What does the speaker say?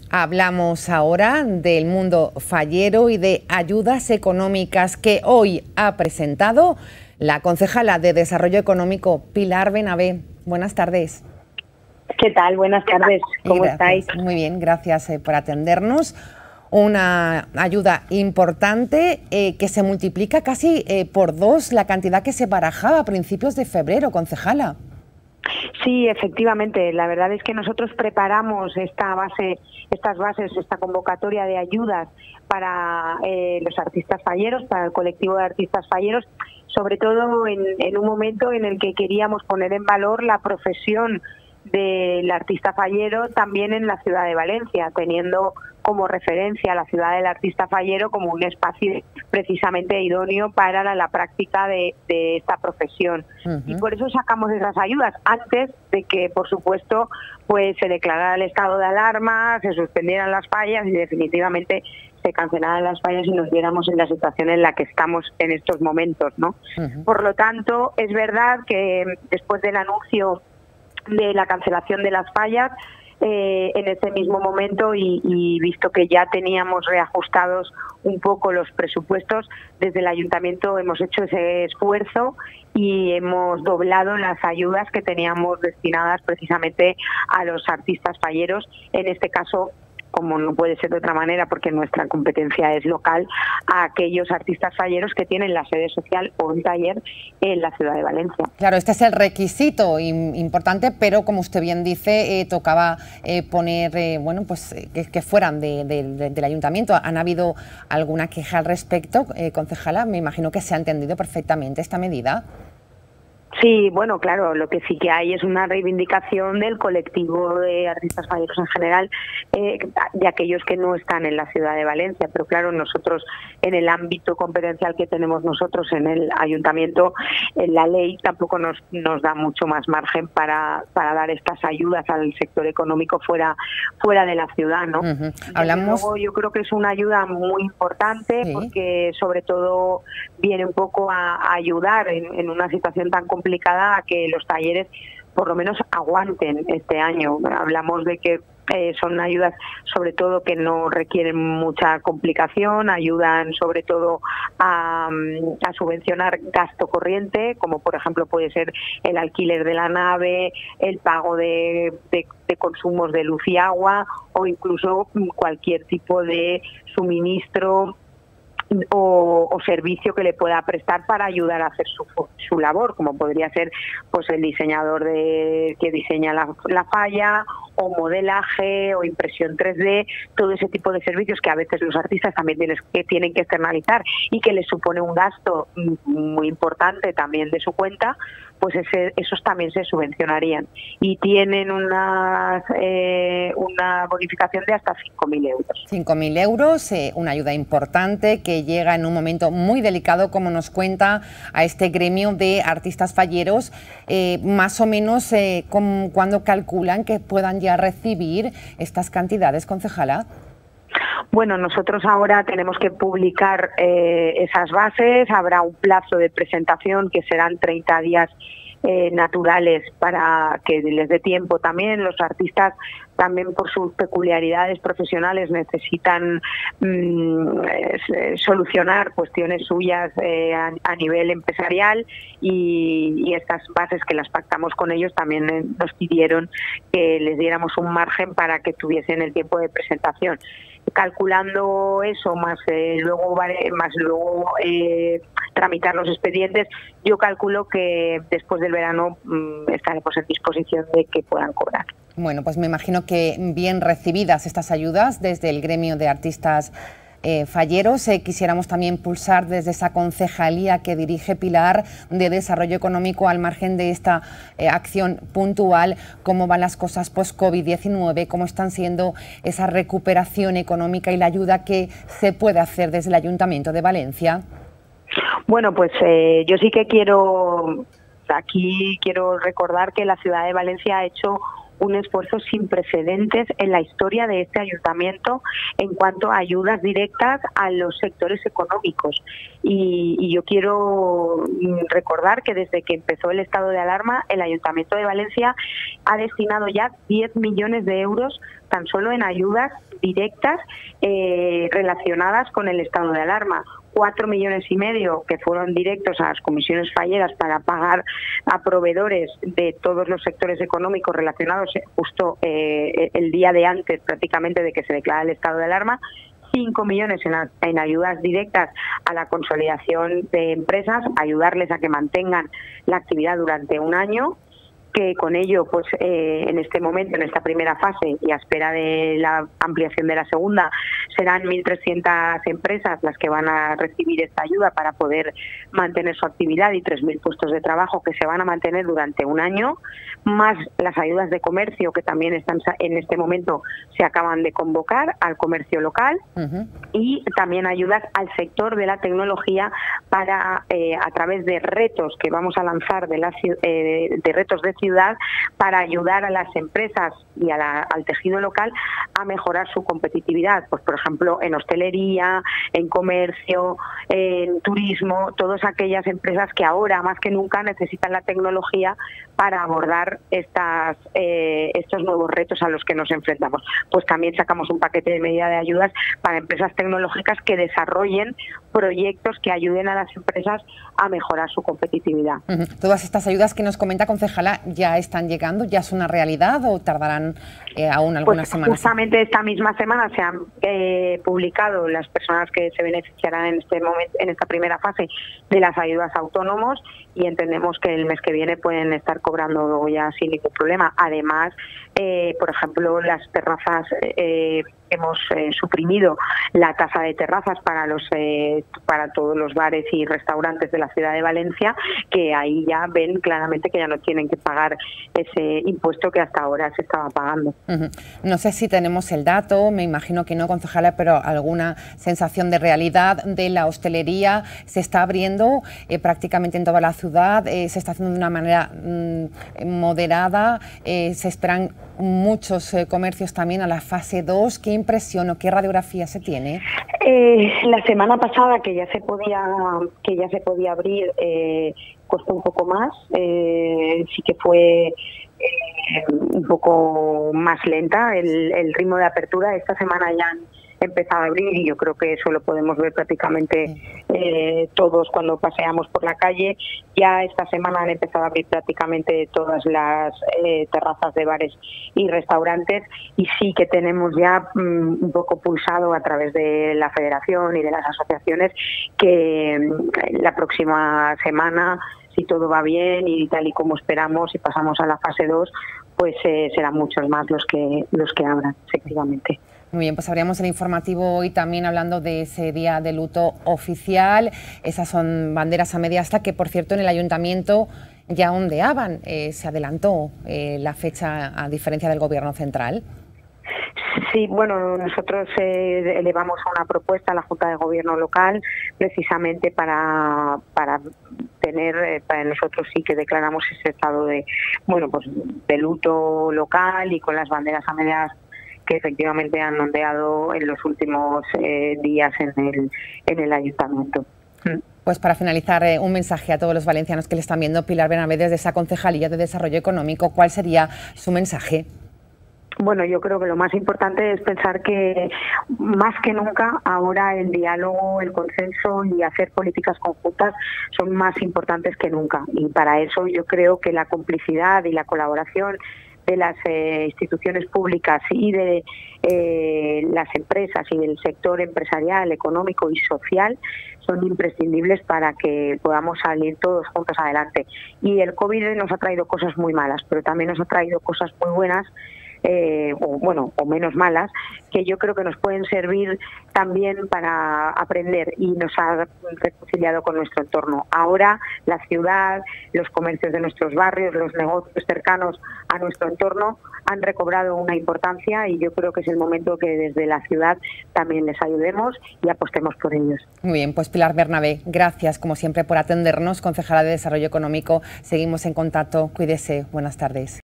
Hablamos ahora del mundo fallero y de ayudas económicas que hoy ha presentado la concejala de Desarrollo Económico, Pilar Benabé. Buenas tardes. ¿Qué tal? Buenas tardes. ¿Cómo estáis? Muy bien, gracias por atendernos. Una ayuda importante que se multiplica casi por 2 la cantidad que se barajaba a principios de febrero, concejala. Sí, efectivamente. La verdad es que nosotros preparamos esta convocatoria de ayudas para los artistas falleros, para el colectivo de artistas falleros, sobre todo en un momento en el que queríamos poner en valor la profesión del artista fallero también en la ciudad de Valencia, teniendo como referencia a la ciudad del artista fallero como un espacio precisamente idóneo para la práctica de esta profesión. Y por eso sacamos esas ayudas antes de que, por supuesto, pues se declarara el estado de alarma, se suspendieran las fallas y definitivamente se cancelaran las fallas y nos viéramos en la situación en la que estamos en estos momentos, ¿no? Por lo tanto, es verdad que después del anuncio de la cancelación de las fallas, en ese mismo momento y visto que ya teníamos reajustados un poco los presupuestos, desde el ayuntamiento hemos hecho ese esfuerzo y hemos doblado las ayudas que teníamos destinadas precisamente a los artistas falleros, en este caso, como no puede ser de otra manera porque nuestra competencia es local, a aquellos artistas falleros que tienen la sede social o un taller en la ciudad de Valencia. Claro, este es el requisito importante, pero como usted bien dice, tocaba poner, que fueran del ayuntamiento. ¿Han habido alguna queja al respecto, concejala? Me imagino que se ha entendido perfectamente esta medida. Sí, bueno, claro, lo que sí que hay es una reivindicación del colectivo de artistas falleros en general, de aquellos que no están en la ciudad de Valencia, pero claro, nosotros en el ámbito competencial que tenemos nosotros en el ayuntamiento, la ley tampoco nos da mucho más margen para dar estas ayudas al sector económico fuera de la ciudad, ¿no? Hablamos... Luego, yo creo que es una ayuda muy importante, sí, porque sobre todo viene un poco a ayudar en una situación tan complicada a que los talleres por lo menos aguanten este año. Hablamos de que son ayudas sobre todo que no requieren mucha complicación, ayudan sobre todo a subvencionar gasto corriente, como por ejemplo puede ser el alquiler de la nave, el pago de consumos de luz y agua o incluso cualquier tipo de suministro o servicio que le pueda prestar para ayudar a hacer su labor, como podría ser pues el diseñador que diseña la falla, o modelaje o impresión 3D, todo ese tipo de servicios que a veces los artistas también tienen que externalizar y que les supone un gasto muy importante también de su cuenta, pues esos también se subvencionarían y tienen una bonificación de hasta 5.000 euros. 5.000 euros, una ayuda importante que llega en un momento muy delicado, como nos cuenta a este gremio de artistas falleros. Más o menos, ¿cuándo calculan que puedan ya recibir estas cantidades, concejala? Bueno, nosotros ahora tenemos que publicar esas bases, habrá un plazo de presentación que serán 30 días naturales para que les dé tiempo también. Los artistas también por sus peculiaridades profesionales necesitan solucionar cuestiones suyas a nivel empresarial y estas bases que las pactamos con ellos también nos pidieron que les diéramos un margen para que tuviesen el tiempo de presentación. Calculando eso, más luego tramitar los expedientes, yo calculo que después del verano estaremos en disposición de que puedan cobrar. Bueno, pues me imagino que bien recibidas estas ayudas desde el gremio de artistas falleros. Quisiéramos también pulsar desde esa concejalía que dirige Pilar de Desarrollo Económico, al margen de esta acción puntual, cómo van las cosas post-COVID-19, cómo están siendo esa recuperación económica y la ayuda que se puede hacer desde el Ayuntamiento de Valencia. Bueno, pues yo sí que quiero recordar que la ciudad de Valencia ha hecho un esfuerzo sin precedentes en la historia de este ayuntamiento en cuanto a ayudas directas a los sectores económicos. Y yo quiero recordar que desde que empezó el estado de alarma, el Ayuntamiento de Valencia ha destinado ya 10 millones de euros tan solo en ayudas directas relacionadas con el estado de alarma. 4,5 millones que fueron directos a las comisiones falleras para pagar a proveedores de todos los sectores económicos relacionados justo el día de antes prácticamente de que se declara el estado de alarma. 5 millones en ayudas directas a la consolidación de empresas, ayudarles a que mantengan la actividad durante un año, que con ello, pues en este momento, en esta primera fase y a espera de la ampliación de la segunda, serán 1.300 empresas las que van a recibir esta ayuda para poder mantener su actividad y 3.000 puestos de trabajo que se van a mantener durante un año, más las ayudas de comercio que también están en este momento se acaban de convocar al comercio local y también ayudas al sector de la tecnología para a través de retos que vamos a lanzar de retos de ciudad para ayudar a las empresas y al tejido local a mejorar su competitividad, pues por ejemplo en hostelería, en comercio, en turismo, todas aquellas empresas que ahora más que nunca necesitan la tecnología para abordar estos nuevos retos a los que nos enfrentamos. Pues también sacamos un paquete de medidas de ayudas para empresas tecnológicas que desarrollen proyectos que ayuden a las empresas a mejorar su competitividad. Todas estas ayudas que nos comenta, concejala, ¿ya están llegando? ¿Ya es una realidad o tardarán aún algunas semanas? Justamente esta misma semana se han publicado las personas que se beneficiarán en este momento, en esta primera fase de las ayudas a autónomos, y entendemos que el mes que viene pueden estar cobrando ya sin ningún problema. Además, por ejemplo, las terrazas, hemos suprimido la tasa de terrazas para todos los bares y restaurantes de la ciudad de Valencia, que ahí ya ven claramente que ya no tienen que pagar ese impuesto que hasta ahora se estaba pagando. No sé si tenemos el dato, me imagino que no, concejala, pero alguna sensación de realidad de la hostelería. Se está abriendo prácticamente en toda la ciudad, se está haciendo de una manera moderada, se esperan muchos comercios también a la fase 2. ¿Qué impresión o qué radiografía se tiene? La semana pasada que ya se podía abrir, costó un poco más, sí que fue un poco más lenta el ritmo de apertura. Esta semana ya han empezado a abrir y yo creo que eso lo podemos ver prácticamente todos cuando paseamos por la calle. Ya esta semana han empezado a abrir prácticamente todas las terrazas de bares y restaurantes, y sí que tenemos ya un poco pulsado a través de la federación y de las asociaciones que la próxima semana, si todo va bien y tal y como esperamos y pasamos a la fase 2, pues serán muchos más los que abran, efectivamente. Muy bien, pues abríamos el informativo hoy también hablando de ese día de luto oficial. Esas son banderas a media asta que, por cierto, en el ayuntamiento ya ondeaban. Se adelantó la fecha a diferencia del Gobierno central. Sí, bueno, nosotros elevamos una propuesta a la Junta de Gobierno local precisamente para tener, para nosotros sí que declaramos ese estado de, bueno, pues de luto local y con las banderas a medias que efectivamente han ondeado en los últimos días en el ayuntamiento. Pues para finalizar, un mensaje a todos los valencianos que le están viendo. Pilar Bernabé, desde esa Concejalía de Desarrollo Económico, ¿cuál sería su mensaje? Bueno, yo creo que lo más importante es pensar que más que nunca ahora el diálogo, el consenso y hacer políticas conjuntas son más importantes que nunca, y para eso yo creo que la complicidad y la colaboración de las instituciones públicas y de las empresas y del sector empresarial, económico y social son imprescindibles para que podamos salir todos juntos adelante. Y el COVID nos ha traído cosas muy malas, pero también nos ha traído cosas muy buenas, o menos malas, que yo creo que nos pueden servir también para aprender, y nos ha reconciliado con nuestro entorno. Ahora la ciudad, los comercios de nuestros barrios, los negocios cercanos a nuestro entorno han recobrado una importancia, y yo creo que es el momento que desde la ciudad también les ayudemos y apostemos por ellos. Muy bien, pues Pilar Bernabé, gracias como siempre por atendernos, concejala de Desarrollo Económico. Seguimos en contacto, cuídese, buenas tardes.